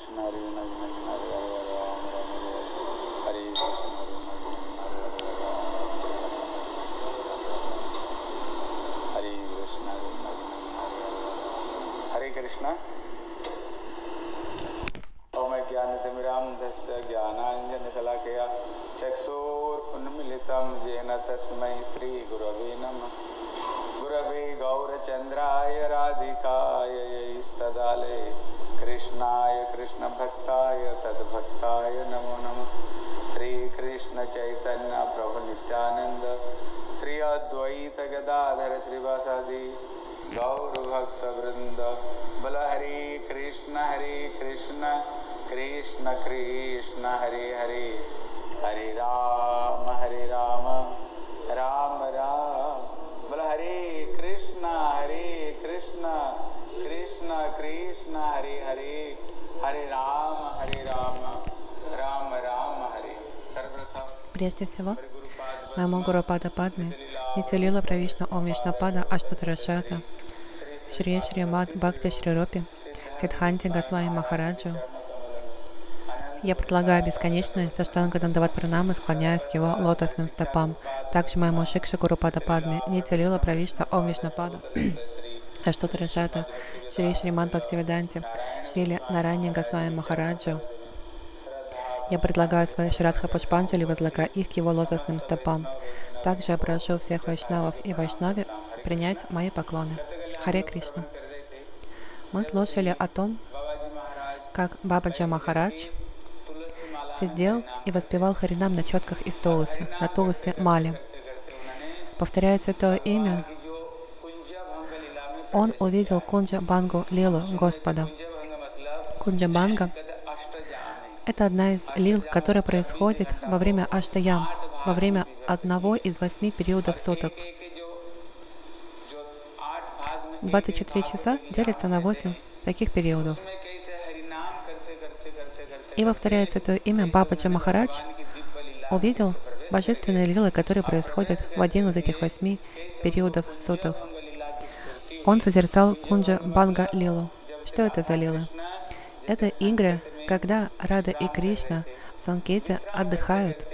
Прежде всего, моему Гуру Пада Падме, Нитя-лила Правишна Ом Вишнапада Аштутарашата, Шри Шри Мад Бхакти Шри Рупи, Сиддханти Госвами Махараджу, я предлагаю бесконечные саштанга Дандават Пранамы, склоняясь к его лотосным стопам. Также моему Шикше Гуру Пада Падме, Нитя-лила Правишна Ом Вишнапада Аштутарашата, Шри Шри Мад Бхактивиданти, Шри Нарани Госвами Махараджу, я предлагаю свои Шрадха Пушпанджали, возлагая их к его лотосным стопам. Также я прошу всех вайшнавов и вайшнави принять мои поклоны. Харе Кришна. Мы слушали о том, как Бабаджи Махарадж сидел и воспевал Харинам на четках из Туласи, на Туласи Мале. Повторяя святое имя, он увидел Кунджа Бангу лилу Господа. Кунджа Банга — это одна из лил, которая происходит во время Аштаям, во время одного из 8 периодов суток. 24 часа делятся на 8 таких периодов. И повторяя святое имя, Бабаджи Махарадж увидел божественные лилы, которые происходят в один из этих 8 периодов суток. Он созерцал Кунджа Банга лилу. Что это за лилы? Это игры, когда Рада и Кришна в Санкете отдыхают.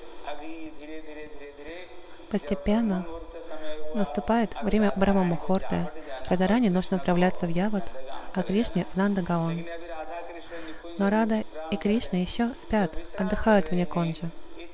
Постепенно наступает время Брахма-мухурта. Радарани нужно отправляться в Яват, а Кришне в Нандагаон. Но Рада и Кришна еще спят, отдыхают вне Кунджа.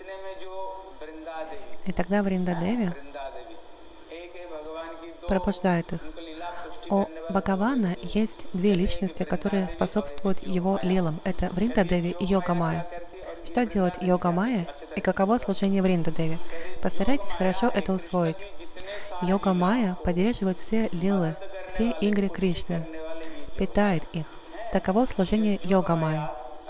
И тогда Вриндадеви пробуждает их. У Бхагавана есть две личности, которые способствуют его лилам. Это Вриндадеви и Йога-майя. Что делает Йога-майя и каково служение Вриндадеви? Постарайтесь хорошо это усвоить. Йога-майя поддерживает все лилы, все игры Кришны, питает их. Таково служение Йога-майи.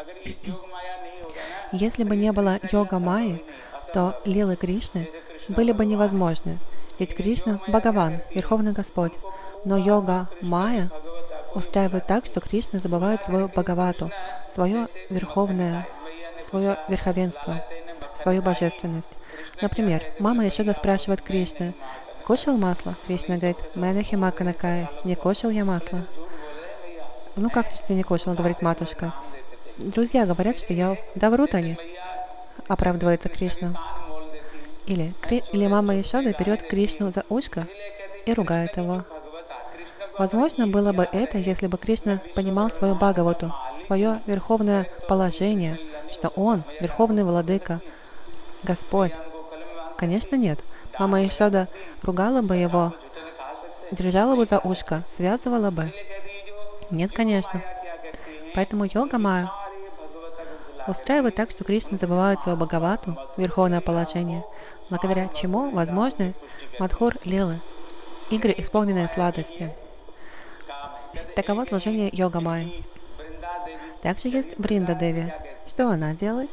Если бы не было Йога-майи, то лилы Кришны были бы невозможны. Ведь Кришна — Бхагаван, Верховный Господь. Но Йога-майя устраивает так, что Кришна забывает свою Бхагавату, свое верховное, свое верховенство, свою божественность. Например, мама Яшода спрашивает Кришны: «Кушал масло?» Кришна говорит: «Мэнахи маканакая, не кушал я масло». «Ну как ты не кушал?» — говорит матушка. «Друзья говорят, что ел». «Да врут они», — оправдывается Кришна. Или мама Яшода берет Кришну за ушко и ругает его. Возможно было бы это, если бы Кришна понимал свою Бхагавату, свое верховное положение, что он верховный владыка, Господь. Конечно, нет. Мама Яшода ругала бы его, держала бы за ушко, связывала бы. Нет, конечно. Поэтому Йога-майя устраивает так, что Кришна забывает свою Бхагавату, верховное положение, благодаря чему возможны Мадхур-лилы, игры, исполненные сладости. Таково служение Йога-майи. Также есть Вриндадеви. Что она делает?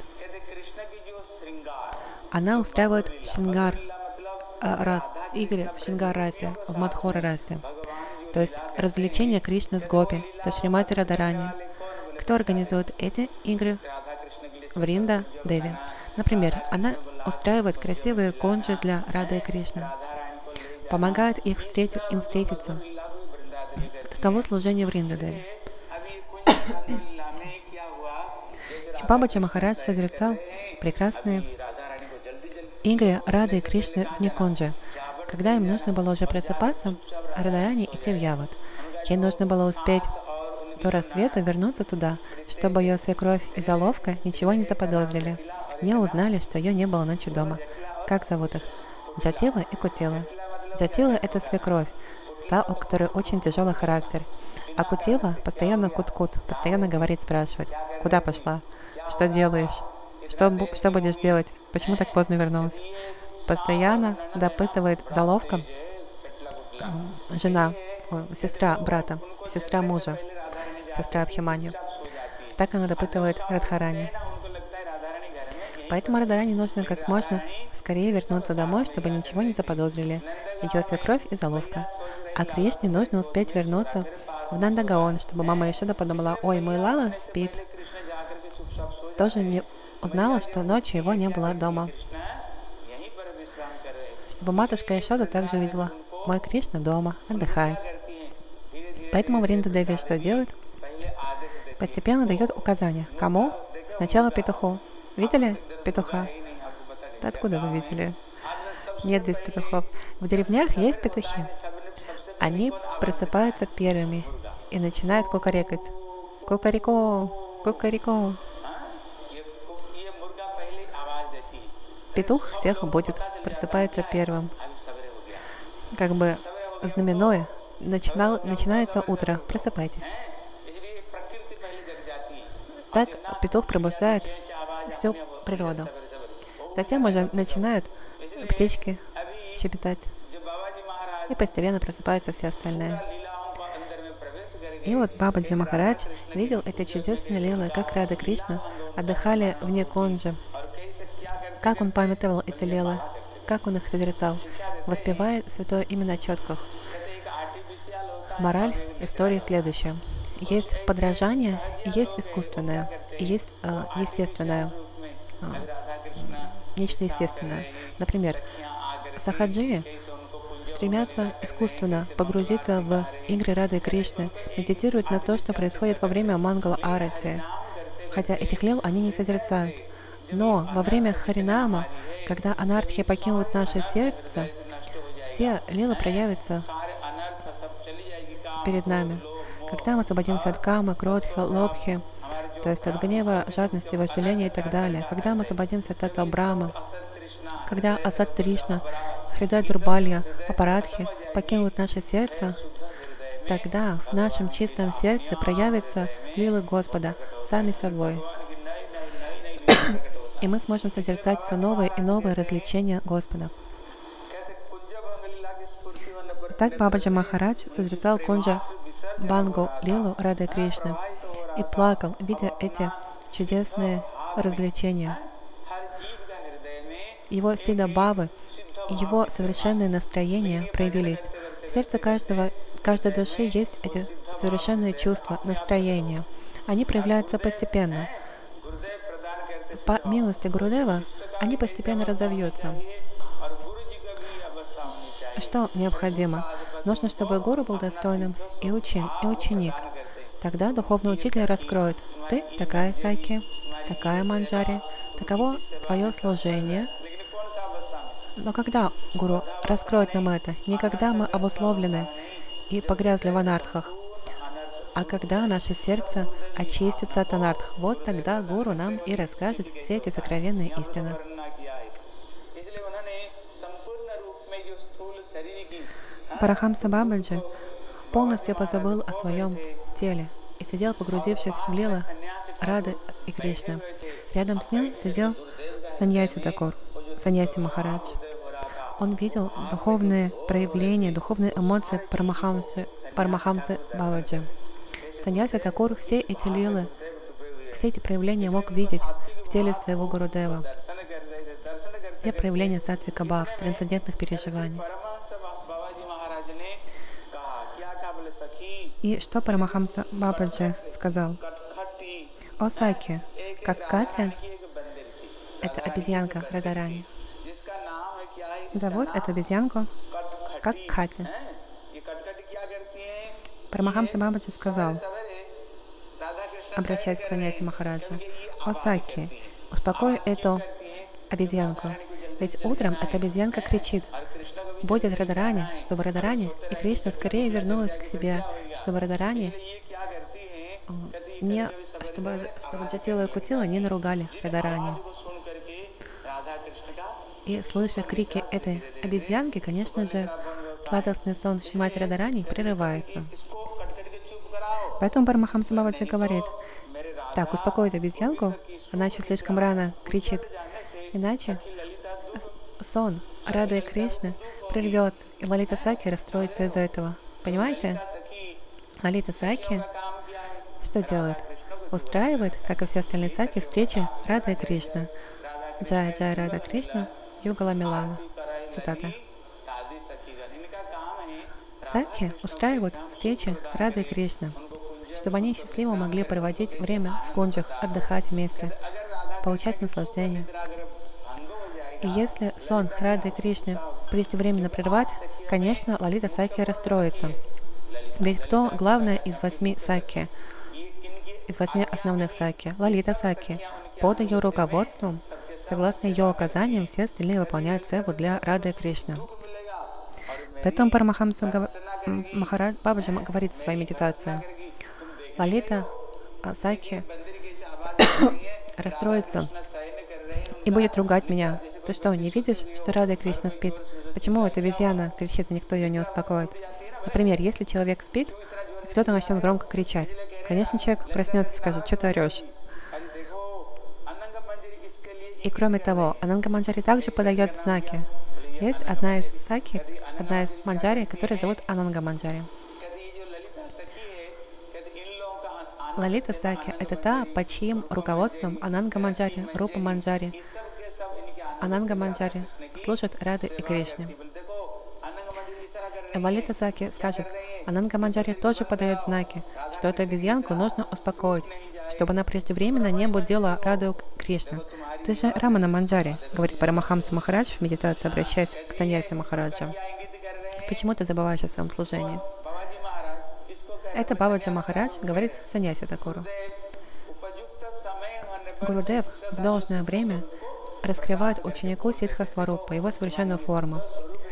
Она устраивает шингар рас, игры в шингар-расе, в Мадхура-расе. То есть развлечения Кришны с Гопи, со Шримати Радарани. Кто организует эти игры? Вриндадеви. Например, она устраивает красивые кунджи для Рады и Кришны, помогает им встретиться. Таково служение Вриндадеви. Бабаджи Махарадж созерцал прекрасные игры Рады и Кришны в Никунже. Когда им нужно было уже просыпаться, Радхарани идти в Яват. Ей нужно было успеть до рассвета вернуться туда, чтобы ее свекровь и заловка ничего не заподозрили, не узнали, что ее не было ночью дома. Как зовут их? Джатила и Кутила. Джатила — это свекровь, та, у которой очень тяжелый характер. А Кутила постоянно кут-кут, постоянно говорит, спрашивает: куда пошла? Что делаешь? Что будешь делать? Почему так поздно вернулась? Постоянно допытывает заловка жена, сестра брата, сестра мужа, сестра Абхиманью. Так она допытывает Радхарани. Поэтому Радхарани нужно как можно скорее вернуться домой, чтобы ничего не заподозрили ее свекровь и заловка. А Кришне нужно успеть вернуться в Нандагаон, чтобы мама Яшода подумала: ой, мой Лала спит. Тоже не узнала, что ночью его не было дома. Чтобы матушка Яшода также увидела: мой Кришна дома, отдыхает. Поэтому Вринда Деви что делает? Постепенно дает указания. Кому? Сначала петуху. Видели петуха? Да откуда вы видели? Нет здесь петухов. В деревнях есть петухи. Они просыпаются первыми и начинают кукарекать. Кукареко, кукареко. Петух всех будет, просыпается первым. Как бы знаменное. Начинается утро. Просыпайтесь. Так петух пробуждает всю природу. Затем уже начинают птички щебетать. И постепенно просыпаются все остальные. И вот Бабаджи Махарадж видел эти чудесные лилы, как Рада Кришна отдыхали в Никунже. Как он памятовал эти лилы, как он их созерцал, воспевая святое имя на четках. Мораль истории следующая. Есть подражание, есть искусственное, и есть естественное, нечто естественное. Например, сахаджи стремятся искусственно погрузиться в игры Рады и Кришны, медитируют на то, что происходит во время Мангала-арати, хотя этих лил они не созерцают. Но во время Харинама, когда анартхи покинут наше сердце, все лилы проявятся перед нами. Когда мы освободимся от камы, кродхи, лобхи, то есть от гнева, жадности, вожделения и так далее, когда мы освободимся от этого Брахмы, когда Асат Тришна, Хридай Дурбалья, Апарадхи покинут наше сердце, тогда в нашем чистом сердце проявятся лилы Господа сами собой. И мы сможем созерцать все новые и новые развлечения Господа. Так Бабаджи Махарадж созерцал Кунджа Бангу лилу Рады Кришны и плакал, видя эти чудесные развлечения. Его сида бхавы, его совершенные настроения проявились. В сердце каждой души есть эти совершенные чувства, настроения. Они проявляются постепенно. По милости Гурудева они постепенно разовьются. Что необходимо? Нужно, чтобы гуру был достойным и ученик. Тогда духовный учитель раскроет: ты такая Саки, такая Манджари, таково твое служение. Но когда гуру раскроет нам это? Не когда мы обусловлены и погрязли в анартхах, а когда наше сердце очистится от анартх. Вот тогда гуру нам и расскажет все эти сокровенные истины. Парахамса Бабаджи полностью позабыл о своем теле и сидел, погрузившись в лилы Рады и Кришны. Рядом с ним сидел Саньяси Такур, Саньяси Махарадж. Он видел духовные проявления, духовные эмоции Парамахамсы Бабаджи. Саньяси Такур все эти лилы, все эти проявления мог видеть в теле своего Гурудева. Все проявления сатвика бхав, трансцендентных переживаний. И что Парамахамса Бабаджи сказал? О Саки, как Катя, это обезьянка Радхарани. Зовут эту обезьянку как Катя. Парамахамса Бабаджи сказал: обращаясь к Саньяси Махараджа: «О Сакхи, успокой эту обезьянку, ведь утром эта обезьянка кричит: будет Радарани, чтобы Радарани и Кришна скорее вернулась к себе, чтобы Радарани чтобы Джатила и Кутила не наругали Радарани». И слыша крики этой обезьянки, конечно же, сладостный сон Шримати Радарани прерывается. Поэтому Парамахамса Бабаджи говорит: так, успокоить обезьянку, она еще слишком рано кричит, иначе сон Рады и Кришны прервется, и Лалита Сакхи расстроится из-за этого. Понимаете? Лалита Сакхи что делает? Устраивает, как и все остальные сакхи, встречи Рады и Кришны. Джая Джая Рада Кришна, Югала Милана. Цитата. Сакхи устраивают встречи Рады и Кришны, чтобы они счастливо могли проводить время в кунджах, отдыхать вместе, получать наслаждение. И если сон Рады и Кришны преждевременно прервать, конечно, Лалита Сакхи расстроится. Ведь кто главная из 8 сакхи, из 8 основных сакхи? Лалита Сакхи. Под ее руководством, согласно ее указаниям, все остальные выполняют севу для Рады и Кришны. Поэтому Парамахамса Махарадж Бабаджи говорит в своей медитации: Лалита Сакхи расстроится и будет ругать меня. Ты что, не видишь, что Рада и Кришна спит? Почему эта обезьяна кричит, и никто ее не успокоит? Например, если человек спит, и кто-то начнет громко кричать, конечно, человек проснется и скажет: что ты орешь? И кроме того, Ананга Манджари также подает знаки. Есть одна из сакхи, одна из манджари, которая зовут Ананга Манджари. Лалита Сакхи — это та, под чьим руководством Ананга Манджари, Рупа Манджари, Ананга Манджари служат Рады и Кришне. И Лалита Сакхи скажет: Ананга Манджари тоже подает знаки, что эту обезьянку нужно успокоить, чтобы она преждевременно не будила Раду Кришны. Ты же Рамана Манджари, говорит Парамахамса Махарадж в медитации, обращаясь к Саньяси Махараджа. Почему ты забываешь о своем служении? Это Бабаджи Махарадж говорит Саньяси Такуру. Гурудев в должное время раскрывает ученику Сиддха Сварупа, его совершенную форму.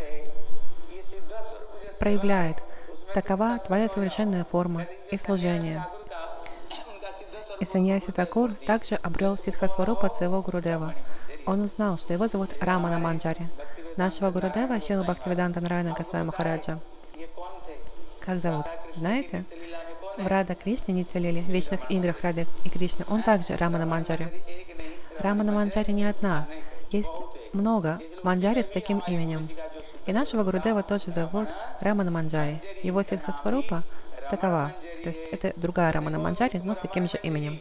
Проявляет: такова твоя совершенная форма и служение. И Саньяси Такур также обрел Сиддха Сварупа от своего Гурудева. Он узнал, что его зовут Рамана Манджари, нашего Гурудева Шрила Бхактивиданта Нараяна Госвами Махараджа. Как зовут? Знаете? В Рада Кришне Нитя-лиле, в вечных играх Рады и Кришны, он также Рамана Манджари. Рамана Манджари не одна. Есть много манджари с таким именем. И нашего Гурудева тоже зовут Рамана Манджари. Его Сиддха Сварупа такова. То есть это другая Рамана Манджари, но с таким же именем.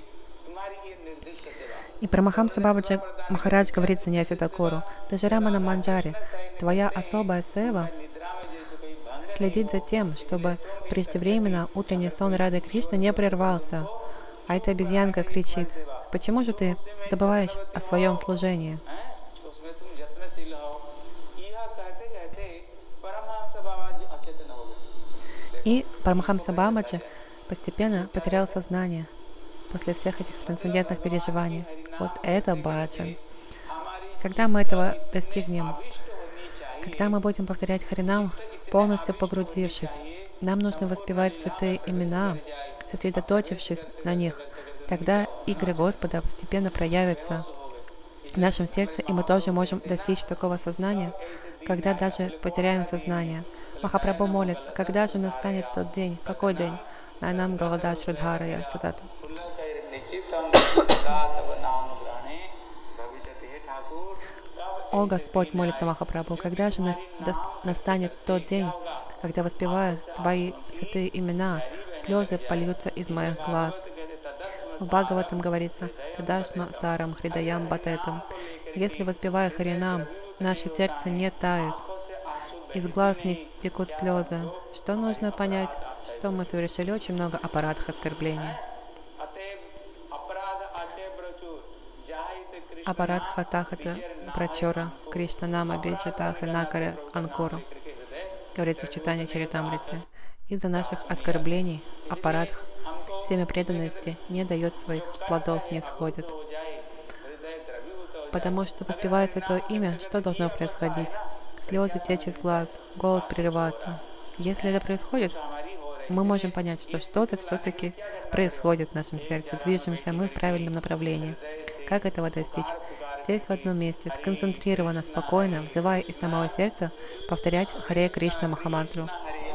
И Парамахамса Бабаджи Махарадж говорит Саньяси Такуру: ты же Рамана Манджари, твоя особая сева следить за тем, чтобы преждевременно утренний сон Рады Кришны не прервался. А эта обезьянка кричит: почему же ты забываешь о своем служении? И Парамахамса Бабаджи постепенно потерял сознание после всех этих трансцендентных переживаний. Вот это баджан. Когда мы этого достигнем, когда мы будем повторять Харинам, полностью погрузившись, нам нужно воспевать святые имена, сосредоточившись на них. Тогда игры Господа постепенно проявятся в нашем сердце, и мы тоже можем достичь такого сознания, когда даже потеряем сознание. Махапрабху молится: когда же настанет тот день? Какой день? Найнам Галада Шридхарая. Цитата. О Господь, молится Махапрабху, когда же настанет тот день, когда, воспевая Твои святые имена, слезы польются из моих глаз. В Бхагаватам говорится: Тадашма сарам хридаям батетам. Если, воспевая Харинам, наше сердце не тает, из глаз не текут слезы, что нужно понять? Что мы совершили очень много апарадх, оскорблений. Апарадха тахата прачора Кришна нама биджа таха накаре анкору. Говорится в читании Чаритамрити. Из-за наших оскорблений, апарадх, семя преданности не дает своих плодов, не всходит. Потому что, воспевая Святое Имя, что должно происходить? Слезы течь из глаз, голос прерываться. Если это происходит, мы можем понять, что что-то все-таки происходит в нашем сердце, движемся мы в правильном направлении. Как этого достичь? Сесть в одном месте, сконцентрированно, спокойно, взывая из самого сердца, повторять Харе Кришна Махамантру.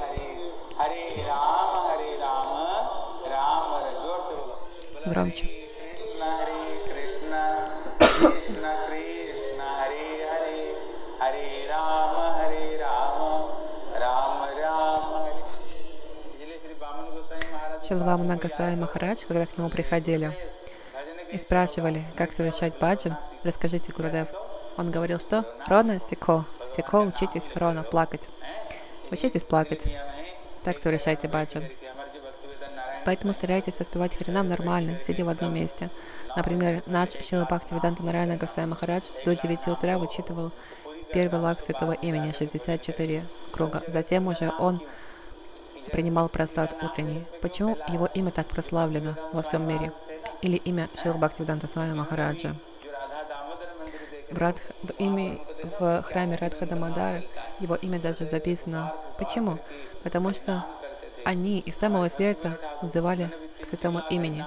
Громче. Шрила Вамана Госвами Махарадж, когда к нему приходили и спрашивали, как совершать баджан, расскажите, Гурудев. Он говорил, что Рона Сико. Сико, учитесь Рона, плакать. Учитесь плакать. Так совершайте баджан. Поэтому старайтесь воспевать Харинам нормально, сидя в одном месте. Например, наш Шрила Бхактивиданта Нараяна Госвами Махарадж до 9 утра вычитывал первый лак Святого Имени, 64 круга. Затем уже он принимал прасад утренний. Почему его имя так прославлено во всем мире? Или имя Шрила Бхактивиданта Свами Махараджа? В храме Радха Дамодара его имя даже записано. Почему? Потому что они из самого сердца взывали к святому имени.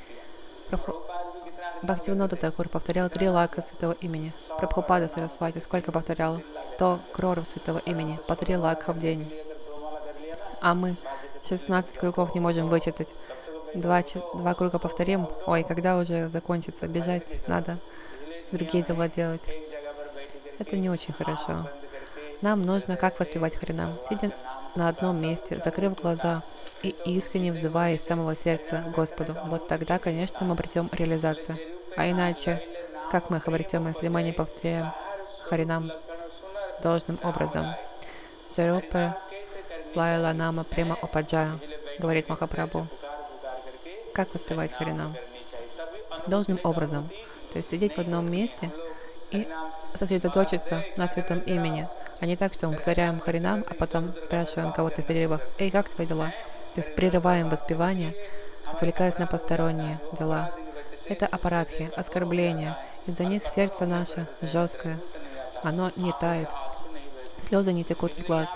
Бхактивинода Такур повторял 3 лака святого имени. Прабхупада Сарасвати сколько повторял? 100 кроров святого имени, по 3 лака в день. А мы 16 кругов не можем вычитать. 2 круга повторим. Ой, когда уже закончится? Бежать надо, другие дела делать. Это не очень хорошо. Нам нужно как воспевать Харинам, сидя на одном месте, закрыв глаза и искренне взывая из самого сердца Господу. Вот тогда, конечно, мы обретем реализацию. А иначе, как мы их обретем, если мы не повторяем Харинам должным образом? Джарупе Лайла Нама Према Опаджая, говорит Махапрабху. Как воспевать Харинам? Должным образом. То есть сидеть в одном месте и сосредоточиться на святом имени, а не так, что мы повторяем Харинам, а потом спрашиваем кого-то в перерывах: «Эй, как твои дела?» То есть прерываем воспевание, отвлекаясь на посторонние дела. Это апарадхи, оскорбления. Из-за них сердце наше жесткое, оно не тает, слезы не текут из глаз.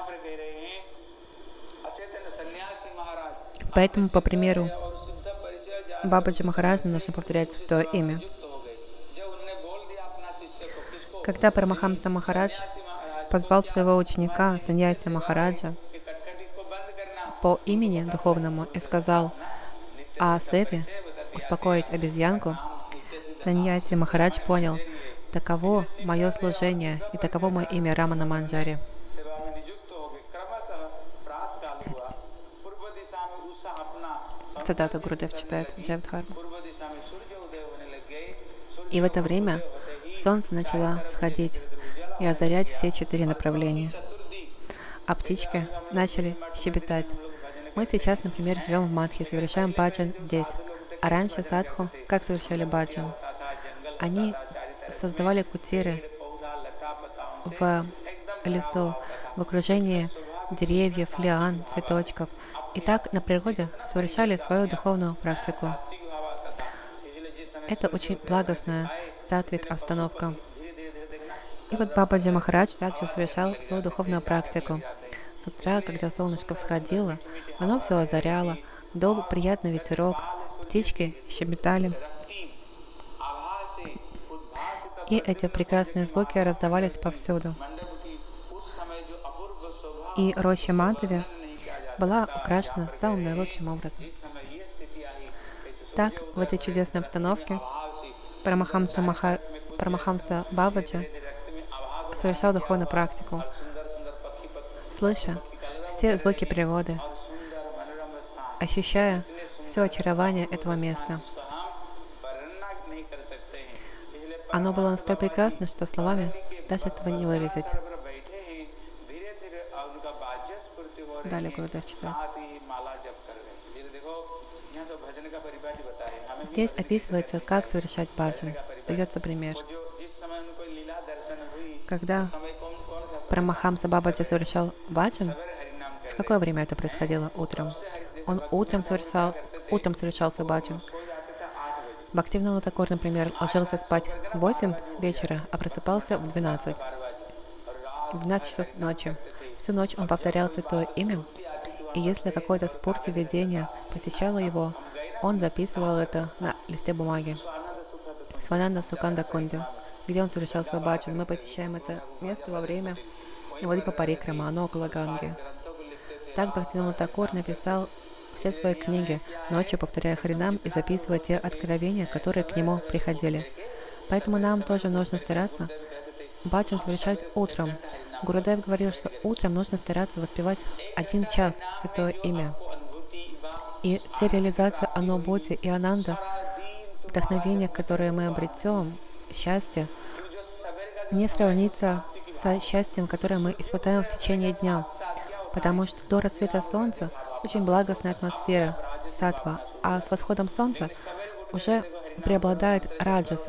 Поэтому, по примеру Бабаджи Махараджа, нужно повторять святое имя. Когда Парамахамса Махарадж позвал своего ученика Саньяси Махараджа по имени духовному и сказал о Сепе успокоить обезьянку, Саньяси Махарадж понял: таково мое служение и таково мое имя Рамана Манджари. Цитату Гурудев читает Джавдхарма. И в это время солнце начало всходить и озарять все 4 направления. А птички начали щебетать. Мы сейчас, например, живем в Мадхе, совершаем баджан здесь. А раньше садху как совершали баджан? Они создавали кутиры в лесу, в окружении деревьев, лиан, цветочков. И так на природе совершали свою духовную практику. Это очень благостная сатвик обстановка. И вот Бабаджи Махарадж также совершал свою духовную практику. С утра, когда солнышко всходило, оно все озаряло, дул приятный ветерок, птички щебетали. И эти прекрасные звуки раздавались повсюду. И роща Мадхави была украшена самым наилучшим образом. Так, в этой чудесной обстановке Парамахамса Бабаджи совершал духовную практику, слыша все звуки природы, ощущая все очарование этого места. Оно было настолько прекрасно, что словами даже этого не выразить. Далее Гурудев читает. Здесь описывается, как совершать баджан. Дается пример. Когда Парамахамса Бабаджи совершал баджан, в какое время это происходило? Утром. Он утром совершал свой баджан. Бхактивинода Такур, например, ложился спать в 8 вечера, а просыпался в 12 часов ночи. Всю ночь он повторял святое имя, и если какое-то спурти видение посещало его, он записывал это на листе бумаги. Свананда Суканда Кунди, где он совершал свой баджан. Мы посещаем это место во время Вадипа Парикрама, оно около Ганги. Так Бхактивинода Такур написал все свои книги, ночью повторяя Харинам и записывая те откровения, которые к нему приходили. Поэтому нам тоже нужно стараться баджан совершать утром. Гурудев говорил, что утром нужно стараться воспевать 1 час святое имя. И те реализации анубхути и ананда, вдохновение, которое мы обретем, счастье, не сравнится со счастьем, которое мы испытаем в течение дня. Потому что до рассвета солнца очень благостная атмосфера саттва, а с восходом солнца уже преобладает раджас,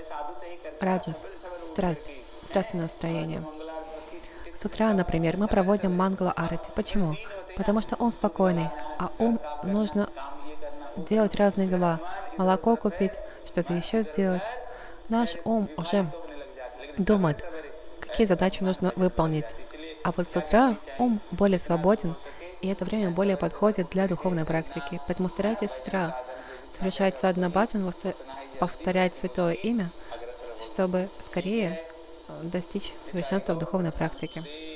страстное настроение. С утра, например, мы проводим мангала арати. Почему? Потому что ум спокойный, а ум нужно делать разные дела. Молоко купить, что-то еще сделать. Наш ум уже думает, какие задачи нужно выполнить. А вот с утра ум более свободен, и это время более подходит для духовной практики. Поэтому старайтесь с утра совершать садхана баджан, повторять святое имя, чтобы скорее достичь совершенства в духовной практике.